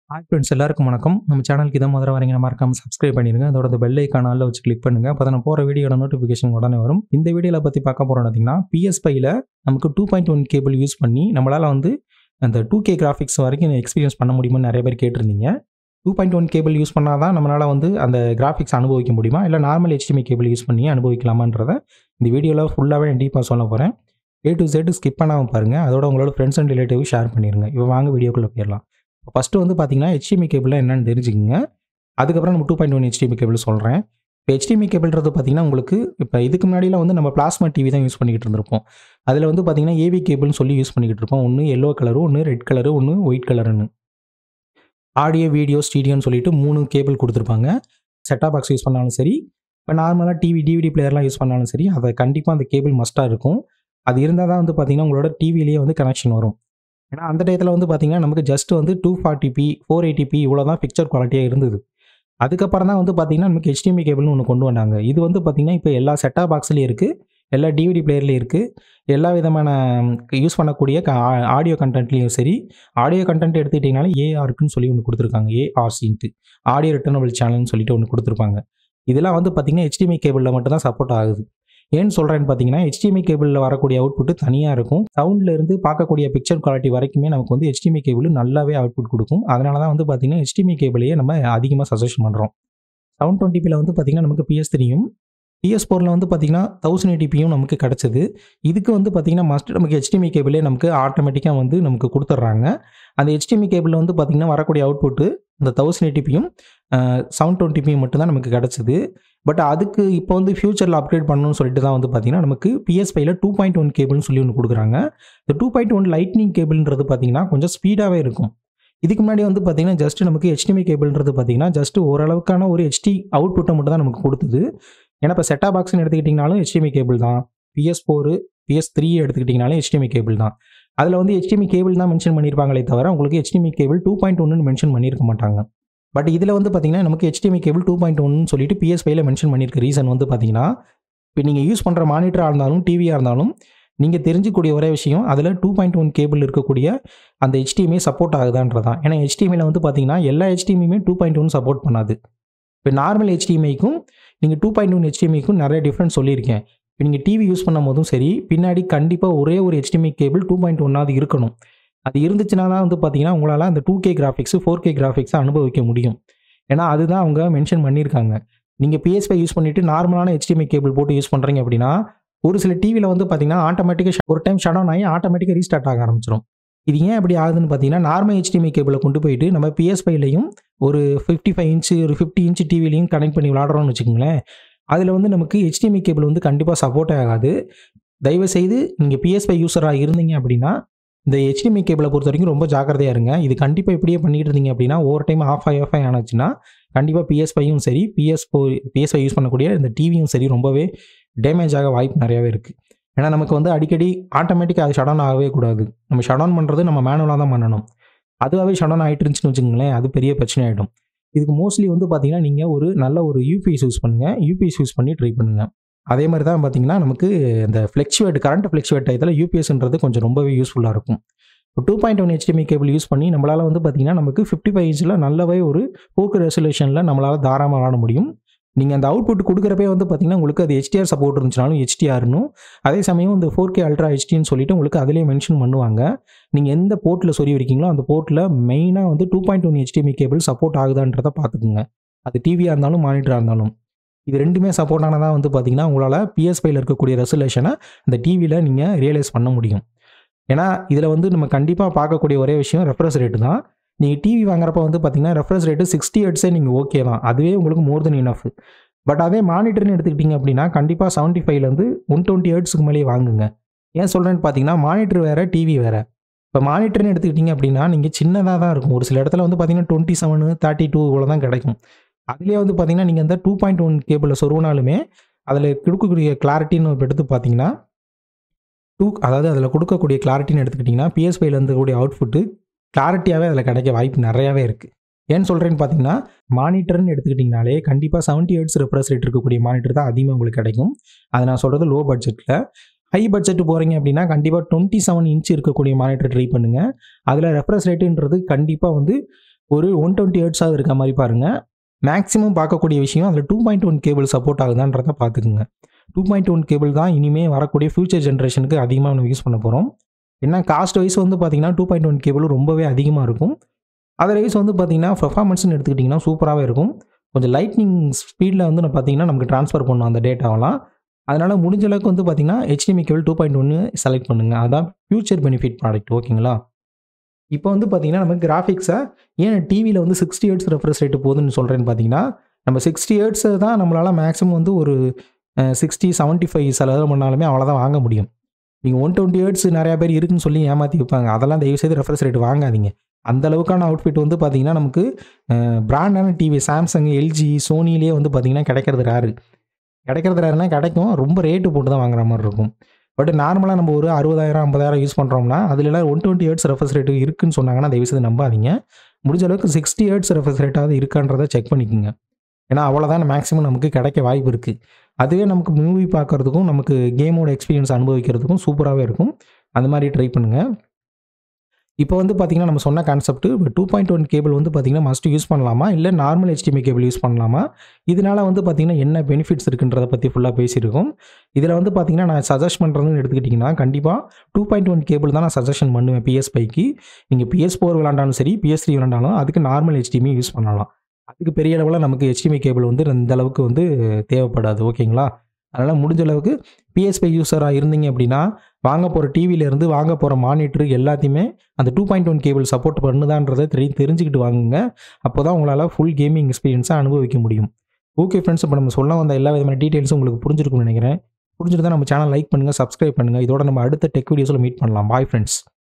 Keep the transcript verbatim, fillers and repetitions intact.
Hi friends, எல்லாருக்கும் வணக்கம். நம்ம சேனலுக்கு இதை முதல்ல வரீங்கன்னா மறக்காம சப்ஸ்கிரைப் பண்ணிடுங்க. அதோட அந்த பெல் ஐக்கான ஆல்ல வச்சு கிளிக் பண்ணுங்க. அப்போ நான் போகிற வீடியோட நோட்டிஃபிகேஷன் உடனே வரும். இந்த வீடியோவில் பற்றி பார்க்க போகிறோம் பார்த்தீங்கன்னா, பிஎஸ் ஃபைவ்ல நமக்கு two point one cable use பண்ணி நம்மளால் வந்து அந்த டூ கே கிராஃபிக்ஸ் வரைக்கும் எக்ஸ்பீரியன்ஸ் பண்ண முடியுமான்னு நிறைய பேர் கேட்டிருந்தீங்க. Two point one cable use பண்ணால் தான் நம்மளால் வந்து அந்த கிராஃபிக்ஸ் அனுபவிக்க முடியுமா, இல்லை நார்மல் ஹெச்டிஎம்ஐ கேபிள் யூஸ் பண்ணி அனுபவிக்கலாமான்றதை இந்த வீடியோவில் ஃபுல்லாகவே டீப்பாக சொல்ல போகிறேன். ஏ டு Z ஸ்கிப் பண்ணாமல் பாருங்கள். அதோட உங்களோட ஃப்ரெண்ட்ஸ் அண்ட் ரிலேட்டிவ் ஷேர் பண்ணிடுங்க. இப்போ வாங்க வீடியோக்குள்ளே போயிடலாம். ஃபஸ்ட்டு வந்து பார்த்தீங்கன்னா ஹெச்டிஎம்ஐ கேபிள் என்னன்னு தெரிஞ்சுக்கங்க. அதுக்கப்புறம் நம்ம two point one HDMI cable சொல்கிறேன். இப்போ ஹெச்டிஎம்ஐ கேபிள்ன்றது பார்த்தீங்கன்னா உங்களுக்கு இப்போ இதுக்கு முன்னாடிலாம் வந்து நம்ம பிளாஸ்மா டிவி தான் யூஸ் பண்ணிக்கிட்டு இருந்திருப்போம். அதில் வந்து பார்த்தீங்கன்னா ஏவி கேபிள்னு சொல்லி யூஸ் பண்ணிக்கிட்டு இருப்போம். ஒன்று எல்லோ கலரு, ஒன்று ரெட் கலரு, ஒன்று ஒயிட் கலருன்னு. ஆடியோ, வீடியோ, ஸ்டீடியோன்னு சொல்லிட்டு மூணு கேபிள் கொடுத்துருப்பாங்க. செட்டாப் பாக்ஸ் யூஸ் பண்ணாலும் சரி, இப்போ நார்மலாக டிவி டிவிடி பிளேயர்லாம் யூஸ் பண்ணாலும் சரி, அதை கண்டிப்பாக அந்த கேபிள் மஸ்ட்டாக இருக்கும். அது இருந்தால் தான் வந்து பார்த்தீங்கன்னா உங்களோட டிவிலேயே வந்து கனெக்ஷன் வரும். ஏன்னா அந்த டயத்தில் வந்து பார்த்தீங்கன்னா நமக்கு ஜஸ்ட் வந்து two forty P four eighty P இவ்வளோ தான் பிக்சர் குவாலிட்டியாக இருந்தது. அதுக்கப்புறம் தான் வந்து பார்த்தீங்கன்னா நமக்கு ஹெச்டிஎம்ஐ கேபிள்னு ஒன்று கொண்டு வந்தாங்க. இது வந்து பார்த்தீங்கன்னா இப்போ எல்லா செட்டாப் பாக்ஸ்லேயும் இருக்குது, எல்லா டிவிடி பிளேயர்லேயும் இருக்குது, எல்லா விதமான யூஸ் பண்ணக்கூடிய ஆடியோ கண்டென்ட்லேயும் சரி. ஆடியோ கண்டென்ட் எடுத்துக்கிட்டிங்கனாலே ஏஆர்க்குன்னு சொல்லி ஒன்று கொடுத்துருக்காங்க. ஏஆர்சின்ட்டு ஆடியோ ரிட்டர்னபிள் சேனல்னு சொல்லிட்டு ஒன்று கொடுத்துருப்பாங்க. இதெல்லாம் வந்து பார்த்தீங்கன்னா ஹெச்டிஎம்ஐ கேபிளில் மட்டும் தான் சப்போர்ட் ஆகுது. ஏன்னு சொல்கிறேன்னு பார்த்தீங்கன்னா ஹெச்டிஎம்ஐ கேபிளில் வரக்கூடிய அவுட்புட்டு தனியாக இருக்கும். சவுண்டில் இருந்து பார்க்கக்கூடிய பிக்சர் குவாலிட்டி வரைக்குமே நமக்கு வந்து ஹெச்டிஎம்ஐ கேபிள் நல்லாவே அவுட்புட் கொடுக்கும். அதனால தான் வந்து பார்த்தீங்கன்னா ஹெச்டிஎம்ஐ கேபிளையே நம்ம அதிகமாக சஜஷன் பண்ணுறோம். செவன் டுவெண்ட்டி பியில் வந்து பார்த்தீங்கன்னா நமக்கு பிஎஸ் த்ரீயும் பிஎஸ் ஃபோரில் வந்து பார்த்தீங்கன்னா தௌசண்ட் எயிட்டிபியும் நமக்கு கிடச்சிது. இதுக்கு வந்து பார்த்தீங்கன்னா மஸ்ட் நமக்கு ஹெச்டிஎம்ஐ கேபிளே நமக்கு ஆட்டோமேட்டிக்காக வந்து நமக்கு கொடுத்துட்றாங்க. அந்த ஹெச்டிஎம்ஐ கேபிளில் வந்து பார்த்தீங்கன்னா வரக்கூடிய அவுட்புட்டு இந்த தௌசண்ட் எயிட்டிபியும் செவன் டுவெண்ட்டிபியும் மட்டும் தான் நமக்கு கிடச்சிது. பட் அதுக்கு இப்போ வந்து ஃபியூச்சரில் அப்கிரேட் பண்ணணும்னு சொல்லிட்டு தான் வந்து பார்த்தீங்கன்னா நமக்கு பிஎஸ் ஃபைவ்ல டூ பாயிண்ட் ஒன் கேபிள்னு சொல்லி ஒன்று கொடுக்குறாங்க. இந்த டூ பாயிண்ட் ஒன் லைட்னிங் கேபிள்ன்றது பார்த்தீங்கன்னா கொஞ்சம் ஸ்பீடாகவே இருக்கும். இதுக்கு முன்னாடி வந்து பார்த்தீங்கன்னா ஜஸ்ட் நமக்கு ஹெச்டிஎம்ஐ கேபிள்ன்றது பார்த்தீங்கன்னா ஜஸ்ட் ஓரளவுக்கான ஒரு ஹெச்டி அவுட்புட்டை மட்டும் தான் நமக்கு கொடுத்தது. ஏன்னா இப்போ செட்டாப் பாக்ஸ்னு எடுத்துக்கிட்டிங்கனாலும் ஹெச்டிஎம்ஐ கேபிள் தான். பிஎஸ் ஃபோர் பிஎஸ் த்ரீ எடுத்துக்கிட்டிங்கனாலும் ஹெச்டிஎம்ஐ கேபிள் தான். அதில் வந்து ஹெச்டிஎம்ஐ கேபிள் தான் மென்ஷன் பண்ணியிருப்பாங்களே தவிர உங்களுக்கு ஹெச்டிஎம்ஐ கேபிள் டூ பாயிண்ட் ஒன்னு மென்ஷன் பண்ணியிருக்க மாட்டாங்க. பட் இதில் வந்து பார்த்தீங்கன்னா நமக்கு ஹெச்டிஎம்ஐ கேபிள் டூ பாயிண்ட் ஒன்னு சொல்லிட்டு பிஎஸ் ஃபைவ்ல மென்ஷன் பண்ணியிருக்க ரீசன் வந்து பார்த்தீங்கன்னா இப்போ நீங்கள் யூஸ் பண்ணுற மானிட்டராக இருந்தாலும் டிவியாக இருந்தாலும் நீங்கள் தெரிஞ்சிக்கூடிய ஒரே விஷயம் அதில் டூ பாயிண்ட் ஒன் கேபிள் இருக்கக்கூடிய அந்த ஹெச்டிஎம்ஐ சப்போர்ட் ஆகுதான்றதான். ஏன்னா ஹெச்டிஎம்ஐயில் வந்து பார்த்தீங்கன்னா எல்லா ஹெச்டிஎம்ஐயுமே டூ பாயிண்ட் ஒன் சப்போர்ட் பண்ணாது. இப்போ நார்மல் ஹெச்டிஎம்ஐக்கும் நீங்கள் டூ பாயிண்ட் ஒன் ஹெச்டிஎம்ஐக்கும் நிறைய டிஃப்ரென்ஸ் சொல்லியிருக்கேன். இப்போ நீங்கள் டிவி யூஸ் பண்ணும் போதும் சரி, பின்னாடி கண்டிப்பாக ஒரே ஒரு ஹெச்டிஎம்ஐ கேபிள் டூ பாயிண்ட் ஒன்னாவது இருக்கணும். அது இருந்துச்சுன்னா தான் வந்து பார்த்தீங்கன்னா உங்களால் அந்த two K graphics four K கிராஃபிக்ஸை அனுபவிக்க முடியும். ஏன்னா அதுதான் அவங்க மென்ஷன் பண்ணியிருக்காங்க. நீங்கள் பிஎஸ் ஃபைவ் யூஸ் பண்ணிவிட்டு நார்மலான ஹெச்டிஎம்ஐ கேபிள் போட்டு யூஸ் பண்ணுறீங்க அப்படின்னா ஒரு சில டிவியில் வந்து பார்த்தீங்கன்னா ஆட்டோமேட்டிக்காக ஒரு டைம் ஷட் டவுன் ஆகி ஆட்டோமேட்டிக்காக ரீஸ்டார்ட் ஆக ஆரம்பிச்சிடும். இது ஏன் அப்படி ஆகுதுன்னு பார்த்தீங்கன்னா நார்மல் ஹெச்டிஎம்ஐ கேபிளை கொண்டு போயிட்டு நம்ம பிஎஸ் ஃபைவ்லையும் ஒரு ஃபிஃப்டி ஃபைவ் இன்ச்சு ஒரு ஃபிஃப்டி இன்ச்சு டிவிலையும் கனெக்ட் பண்ணி விளாடுறோம்னு வச்சுக்கோங்களேன். அதில் வந்து நமக்கு ஹெச்டிஎம்ஐ கேபிள் வந்து கண்டிப்பாக சப்போர்ட்டே ஆகாது. தயவுசெய்து நீங்கள் பிஎஸ் ஃபைவ் யூஸராக இருந்தீங்க அப்படின்னா இந்த ஹெச்டிஎம்ஐ கேபிளை பொறுத்த வரைக்கும் ரொம்ப ஜாக்கிரதையாக இருங்க. இது கண்டிப்பாக இப்படியே பண்ணிட்டு இருந்தீங்க அப்படின்னா ஒரு டைம் ஆஃப் ஆகி ஆஃப் ஆகி ஆனாச்சுன்னா கண்டிப்பாக பிஎஸ் ஃபைவும் சரி PS four PS five use பண்ணக்கூடிய இந்த டிவியும் சரி ரொம்பவே டேமேஜ் ஆக வாய்ப்பு நிறையாவே இருக்குது. ஏன்னா நமக்கு வந்து அடிக்கடி ஆட்டோமேட்டிக்காக அது ஷட் டவுன் ஆகவே கூடாது. நம்ம ஷட் டவுன் பண்ணுறது நம்ம மேனுவலாக தான் பண்ணணும். அதுவாகவே ஷட் டவுன் ஆகிட்டு இருந்துச்சுன்னு வச்சுக்கோங்களேன், அது பெரிய பிரச்சனை ஆகிடும். இதுக்கு மோஸ்ட்லி வந்து பார்த்தீங்கன்னா நீங்கள் ஒரு நல்ல ஒரு யூபிஎஸ் யூஸ் பண்ணுங்கள். யூபிஎஸ் யூஸ் பண்ணி ட்ரை பண்ணுங்கள். அதே மாதிரி தான் பார்த்தீங்கன்னா நமக்கு இந்த ஃப்ளெக்சுவேட் கரண்ட் ஃப்ளெக்சுவேட் டயத்தில் யூபிஎஸ்ன்றது கொஞ்சம் ரொம்பவே யூஸ்ஃபுல்லாக இருக்கும். இப்போ two point one HDMI cable use பண்ணி நம்மளால் வந்து பார்த்தீங்கன்னா நமக்கு ஃபிஃப்டி ஃபைவ் இன்ச்சில் நல்லாவே ஒரு ஃபோர் கே ரெசல்யூஷனில் நம்மளால் தாராளமாக விளாட முடியும். நீங்கள் அந்த அவுட்புட் கொடுக்குறப்பே வந்து பார்த்தீங்கன்னா உங்களுக்கு அது ஹெச்டிஆர் சப்போர்ட் இருந்துச்சுனாலும் ஹெச்டிஆர்னும், அதே சமயம் இந்த ஃபோர் கே அல்ட்ரா ஹெச்டின்னு சொல்லிட்டு உங்களுக்கு அதிலே மென்ஷன் பண்ணுவாங்க. நீங்கள் எந்த போர்ட்டில் சொறி இருக்கீங்களோ அந்த போர்ட்டில் மெயினாக வந்து two point one HDMI cable support ஆகுதான்றதை பார்த்துக்குங்க. அது டிவியாக இருந்தாலும் மானிட்டராக இருந்தாலும் இது ரெண்டுமே சப்போர்ட் ஆனதாக வந்து பார்த்தீங்கன்னா உங்களால் பிஎஸ் ஃபைவ்ல இருக்கக்கூடிய ரெசல்யூஷனை இந்த டிவியில் நீங்கள் ரியலைஸ் பண்ண முடியும். ஏன்னா இதில் வந்து நம்ம கண்டிப்பாக பார்க்கக்கூடிய ஒரே விஷயம் ரெஃப்ரெஷ் ரேட்டு தான். நீங்கள் டிவி வாங்குறப்ப வந்து பார்த்தீங்கன்னா ரெஃப்ரெஷ் ரேட்டு சிக்ஸ்டி ஹெர்ட்ஸே நீங்கள் ஓகே தான், அதுவே உங்களுக்கு மோர் தென் இனஃப். பட் அதே மானிட்டர்னு எடுத்துக்கிட்டிங்க அப்படின்னா கண்டிப்பாக செவன்ட்டி ஃபைவ்லேருந்து ஒன் டுவெண்ட்டி ஹெர்ட்ஸுக்கு மேலேயே வாங்குங்க. ஏன் சொல்கிறேன்னு பார்த்தீங்கன்னா மானிட்டர் வேறு டிவி வேறு. இப்போ மானிட்டர்னு எடுத்துக்கிட்டிங்க அப்படின்னா நீங்கள் சின்னதாக தான் இருக்கும். ஒரு சில இடத்துல வந்து பார்த்தீங்கன்னா டுவெண்ட்டி செவனு தேர்ட்டி டூ இவ்வளோ தான் கிடைக்கும். அதுலேயே வந்து பார்த்தீங்கன்னா நீங்கள் அந்த டூ பாயிண்ட் ஒன் கேபிளில் சொருவினாலுமே அதில் கொடுக்கக்கூடிய கிளாரிட்டின்னு எடுத்து பார்த்தீங்கன்னா டூ அதாவது அதில் கொடுக்கக்கூடிய கிளாரிட்டின்னு எடுத்துக்கிட்டிங்கன்னா பிஎஸ் ஃபைவ்ல இருக்கக்கூடிய அவுட்புட்டு கிளாரிட்டியாகவே அதில் கிடைக்க வாய்ப்பு நிறையாவே இருக்குது. ஏன்னு சொல்கிறேன்னு பார்த்தீங்கன்னா மானிட்டர்னு எடுத்துக்கிட்டிங்கனாலே கண்டிப்பாக செவன்ட்டி ஹெர்ட்ஸ் ரெஃப்ரெஷ் ரேட் இருக்கக்கூடிய மானிட்டர் தான் அதிகமாக உங்களுக்கு கிடைக்கும். அது நான் சொல்கிறது லோ பட்ஜெட்டில். ஹை பட்ஜெட் போகிறீங்க அப்படின்னா கண்டிப்பாக டுவெண்ட்டி செவன் இன்ச் இருக்கக்கூடிய மானிட்டர் ட்ரை பண்ணுங்கள். அதில் ரெஃப்ரெஷ் ரேட்டுன்றது கண்டிப்பாக வந்து ஒரு ஒன் டுவெண்ட்டி ஹெர்ட்ஸாவது இருக்க மாதிரி பாருங்கள். மேக்ஸிமம் பார்க்கக்கூடிய விஷயம் அதில் two point one cable support ஆகுதான்றதை பார்த்துக்குங்க. டூ பாயிண்ட் ஒன் கேபிள் தான் இனிமேல் வரக்கூடிய ஃபியூச்சர் ஜென்ரேஷனுக்கு அதிகமாக நம்ம யூஸ் பண்ண போகிறோம். ஏன்னா காஸ்ட் வைஸ் வந்து பார்த்தீங்கன்னா டூ பாயிண்ட் ஒன் கேபிள் ரொம்பவே அதிகமாக இருக்கும். அதர்வைஸ் வந்து பார்த்தீங்கன்னா பெர்ஃபார்மன்ஸ்னு எடுத்துக்கிட்டிங்கன்னா சூப்பராகவே இருக்கும். கொஞ்சம் லைட்னிங் ஸ்பீடில் வந்து நான் பார்த்தீங்கன்னா நமக்கு ட்ரான்ஸ்ஃபர் பண்ணணும் அந்த டேட்டாவெல்லாம். அதனால் முடிஞ்ச அளவுக்கு வந்து பார்த்தீங்கன்னா ஹெச்டிஎம்ஐ கேபிள் டூ பாயிண்ட் ஒன்று செலக்ட் பண்ணுங்கள். அதுதான் ஃபியூச்சர் பெனிஃபிட் ப்ராடக்ட். ஓகேங்களா? இப்போ வந்து பார்த்தீங்கன்னா நம்ம கிராஃபிக்ஸை ஏன் டிவியில் வந்து சிக்ஸ்டி ஹெர்ட்ஸ் ரெஃப்ரெஷ் ரேட்டு போகுதுன்னு சொல்கிறேன்னு பார்த்தீங்கன்னா, நம்ம சிக்ஸ்டி ஹெர்ட்ஸை தான் நம்மளால் மேக்ஸிமம் வந்து ஒரு சிக்ஸ்டி செவன்ட்டி ஃபைவ் செலவு பண்ணாலுமே அவ்வளோதான் வாங்க முடியும். நீங்கள் ஒன் டுவெண்ட்டி ஹெர்ட்ஸ் நிறையா பேர் இருக்குன்னு சொல்லி ஏமாற்றி வைப்பாங்க. அதெல்லாம் தயவுசெய்து ரெஃப்ரெஷ் ரேட் வாங்காதீங்க. அந்த அளவுக்கான அவுட்ஃபிட் வந்து பார்த்தீங்கன்னா நமக்கு பிராண்டான டிவி சாம்சங், எல்ஜி, சோனிலேயே வந்து பார்த்தீங்கன்னா கிடைக்கிறது ரேரு. கிடைக்கிறது ரேருனா கிடைக்கும், ரொம்ப ரேட்டு போட்டு தான் வாங்குற மாதிரி இருக்கும். பட் நார்மலாக நம்ம ஒரு அறுபதாயிரம் ஐம்பதாயிரம் யூஸ் பண்ணுறோம்னா அதுலலாம் one twenty hertz refresh rate இருக்குன்னு சொன்னாங்கன்னா தயவுசெய்து நம்பாதீங்க. முடிஞ்ச அளவுக்கு சிக்ஸ்டி ஹெர்ட்ஸ் ரெஃப்ரெஷ் ரேட்டாவது இருக்கான்றதை செக் பண்ணிக்கோங்க. ஏன்னா அவ்வளோதான் மேக்ஸிமம் நமக்கு கிடைக்க வாய்ப்பு இருக்குது. அதுவே நமக்கு மூவி பார்க்குறதுக்கும் நமக்கு கேமோட எக்ஸ்பீரியன்ஸ் அனுபவிக்கிறதுக்கும் சூப்பராகவே இருக்கும். அந்த மாதிரி ட்ரை பண்ணுங்கள். இப்போ வந்து பார்த்தீங்கன்னா நம்ம சொன்ன concept two point one cable வந்து பார்த்தீங்கன்னா மஸ்ட் யூஸ் பண்ணலாமா, இல்லை நார்மல் ஹெச்டிஎம்ஐ கேபிள் யூஸ் பண்ணலாமா, இதனால் வந்து பார்த்தீங்கன்னா என்ன பெனிஃபிட்ஸ் இருக்குன்றதை பற்றி ஃபுல்லாக பேசியிருக்கோம். இதில் வந்து பார்த்தீங்கன்னா நான் சஜஸ்ட் பண்ணுறதுன்னு எடுத்துக்கிட்டிங்கன்னா கண்டிப்பாக டூ பாயிண்ட் ஒன் கேபிள் தான் நான் சஜஷன் பண்ணுவேன். பிஎஸ் ஃபைவ்க்கு நீங்கள் பிஎஸ் ஃபோர் விளாண்டாலும் சரி, பிஎஸ் த்ரீ விளாண்டாலும் அதுக்கு நார்மல் ஹெச்டிஎம்ஐ யூஸ் பண்ணலாம். அதுக்கு பெரிய அளவில் நமக்கு ஹெச்டிஎம்ஐ கேபிள் வந்து இந்த அளவுக்கு வந்து தேவைப்படாது. ஓகேங்களா? அதனால் முடிஞ்ச அளவுக்கு பிஎஸ் ஃபைவ் யூஸராக இருந்தீங்க அப்படின்னா வாங்க போகிற டிவியிலேருந்து வாங்க போகிற மானிட்டரு எல்லாத்தையுமே அந்த two point one cable support பண்ணுதான்றதை தெரி தெரிஞ்சுக்கிட்டு வாங்குங்க. அப்போ தான் உங்களால் ஃபுல் கேமிங் எக்ஸ்பீரியன்ஸை அனுபவிக்க முடியும். ஓகே ஃப்ரெண்ட்ஸ், இப்போ நம்ம சொல்ல வந்த எல்லா விதமான டீட்டெயில்ஸும் உங்களுக்கு புரிஞ்சிருக்கும்னு நினைக்கிறேன். புரிஞ்சுட்டு தான் நம்ம சேனல் லைக் பண்ணுங்கள், சப்ஸ்கிரைப் பண்ணுங்கள். இதோட நம்ம அடுத்த டெக் வீடியோஸில் மீட் பண்ணலாம். Bye friends.